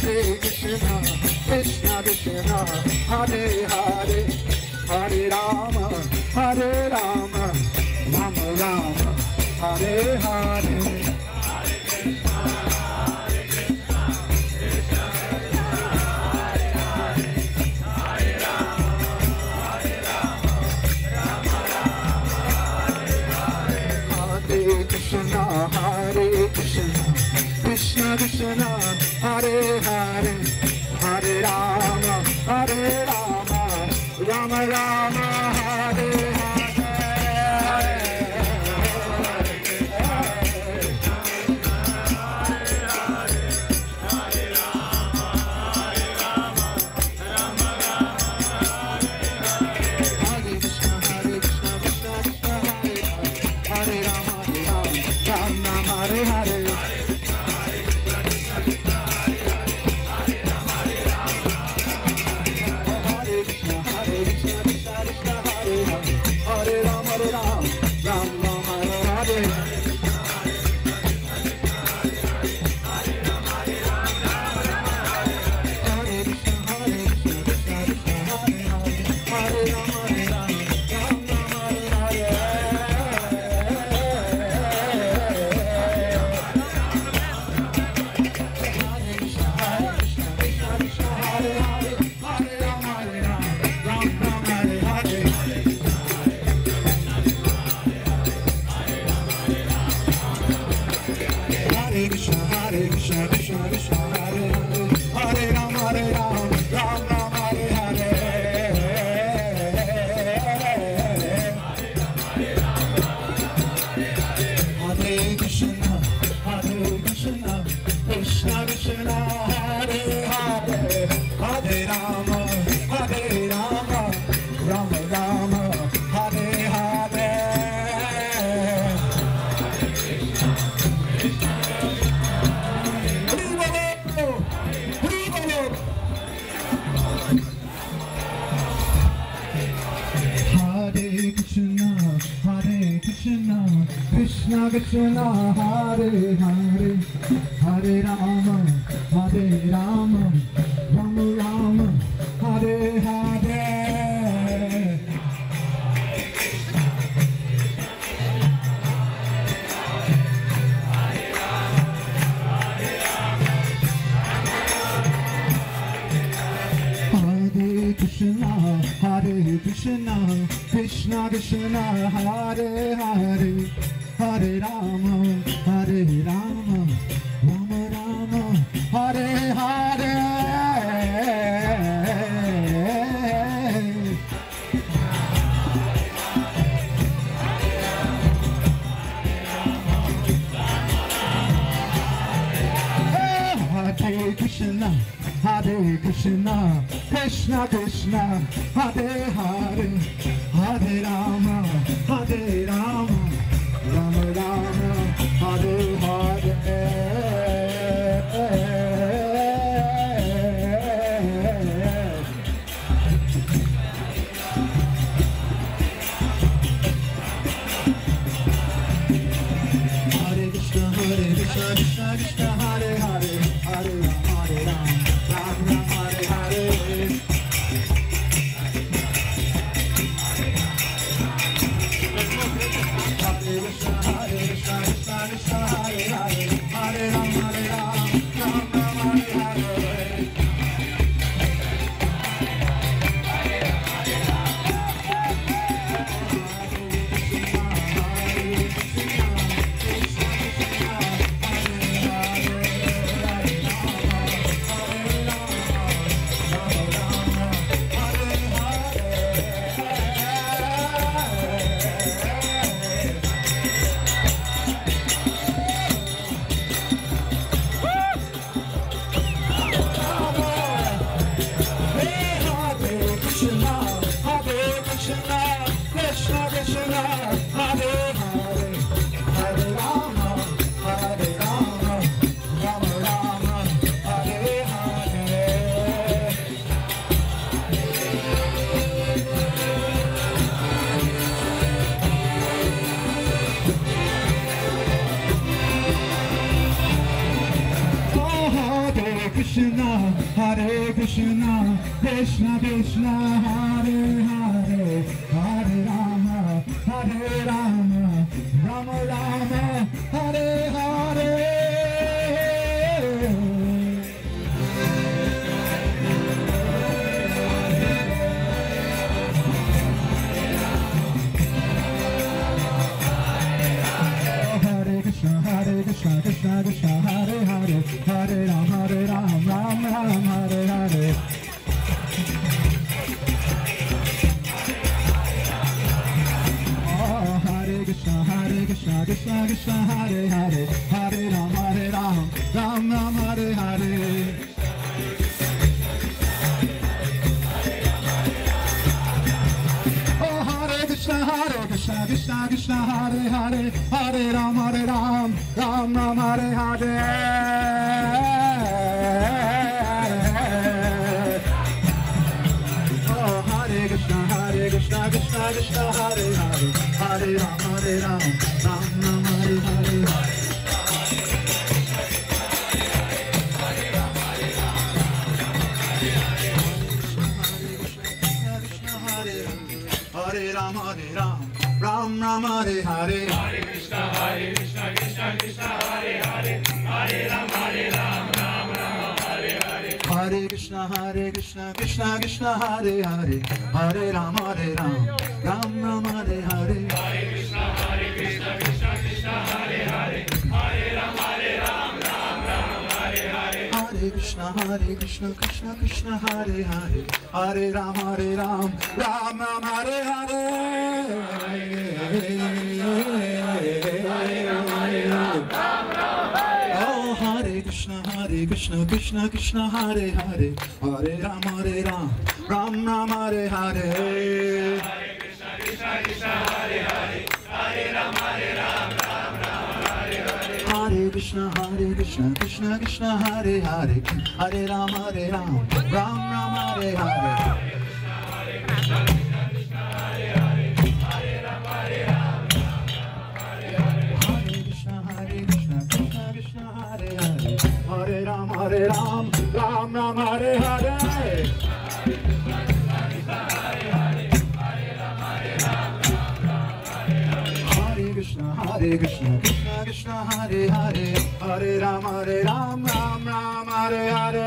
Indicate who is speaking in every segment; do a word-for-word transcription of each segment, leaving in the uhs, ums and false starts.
Speaker 1: Hare Krishna, Krishna Krishna, Hare Hare, Hare Rama, Hare Rama, Rama Rama, Hare Hare. Hare Krishna, Krishna Krishna, Hare Hare, Hare Rama, Hare Rama, Rama Rama, Hare Hare. Krishna Krishna, Hare Hare, Hare Rama, Hare Rama, Rama Rama, Hare Hare. Hare Krishna, Hare Krishna, Krishna Krishna, Hare Hare, Hare Rama, Hare Rama, Rama Rama, Hare Hare. Hare Krishna, Hare Krishna, Krishna Krishna, Hare Hare, Hare Rama, Hare Rama, Rama Rama, Hare Hare. Hare Krishna, Hare Krishna, Krishna Krishna, Hare Hare, Hare Rama, Hare Rama, Rama Rama, Hare Hare. Hare Krishna, Hare Krishna, Krishna Krishna, Hare Hare, Hare Rama, Hare Rama, Rama Rama, Hare Hare. Hare Krishna, Krishna Krishna, Hare Hare, Hare Ram, Hare Ram, Ram Ram, Hare Hare. Oh, Hare Krishna, Hare Krishna, Krishna Krishna, Hare Hare, Hare Ram, Hare Ram, Ram Ram, Hare Hare. Krishna, Hare Krishna, Krishna Krishna, Hare Hare, Hare Ram, Hare Ram, Ram Ram, Hare Hare. Oh, Hare Krishna, Hare Krishna, Krishna Krishna, Hare Hare, Hare Ram, Hare Ram, Ram Ram, Hare Hare. Hare Ram, Hare Ram, Ram Ram, Hare Hare.
Speaker 2: Hare Krishna, Hare Krishna, Krishna Krishna, Hare Hare, Hare Ram, Hare Ram, Ram Ram, Hare Hare.
Speaker 1: Hare Krishna, Hare Krishna, Krishna Krishna, Hare Hare, Hare Ram, Hare Ram, Ram Ram, Hare Hare.
Speaker 2: Hare Krishna, Hare Krishna, Krishna Krishna, Hare Hare, Hare Ram, Hare Ram, Ram Ram, Hare Hare.
Speaker 1: Hare Krishna, Hare Krishna, Krishna Krishna, Hare Hare, Hare Ram, Hare Ram, Ram Ram, Hare Hare. Oh, Hare Krishna, Hare Krishna, Krishna Krishna, Hare Hare, Hare Ram, Hare Ram, Ram Ram, Hare Hare.
Speaker 2: Hare Krishna, Krishna Krishna, Hare Hare, Hare Ram, Hare Ram, Ram Ram, Hare Hare.
Speaker 1: Hare Krishna, Hare Krishna, Krishna Krishna, Hare Hare, Hare Ram, Hare Ram, Ram Ram, Hare Hare.
Speaker 2: Hare Krishna, Krishna Krishna, Hare Hare, Hare Ram, Hare Ram, Ram Ram, Hare Hare.
Speaker 1: Hare Krishna, Hare Krishna, Krishna Krishna, Hare Hare, Hare Ram, Hare Ram, Ram Ram, Hare Hare. Hare Krishna, Hare Krishna, Krishna Krishna, Hare Hare, Hare Ram, Hare Ram, Ram Ram, Hare Hare.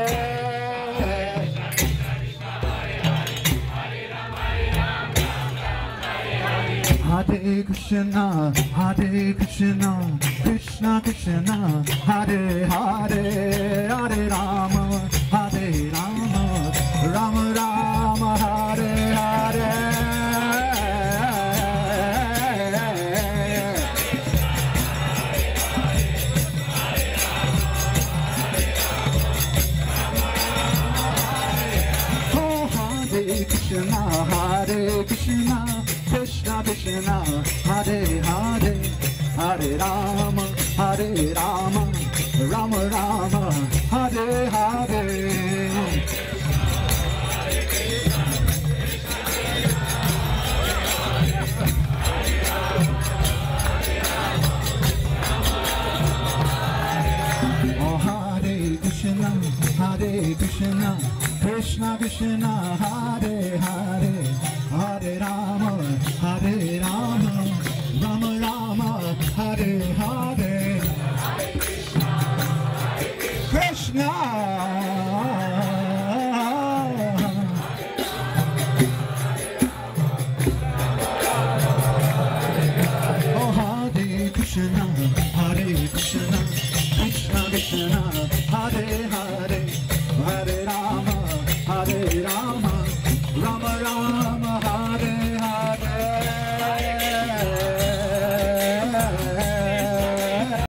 Speaker 1: Hare Krishna, Hare Krishna, Krishna Krishna, Hare Hare, Hare Rama, Hare Rama, Rama Rama, Hare Hare. Oh, Hare Krishna, Hare Krishna, Krishna Krishna, Hare Hare, Hare Rama, Hare Rama, Rama Rama, Hare Hare. Oh, Hare Krishna, Hare Krishna, Krishna Krishna, Hare Hare, Hare Rama, Hare Rama, Rama Rama, Hare Hare. Krishna. Oh, Hare Krishna, Hare Krishna, Krishna Krishna,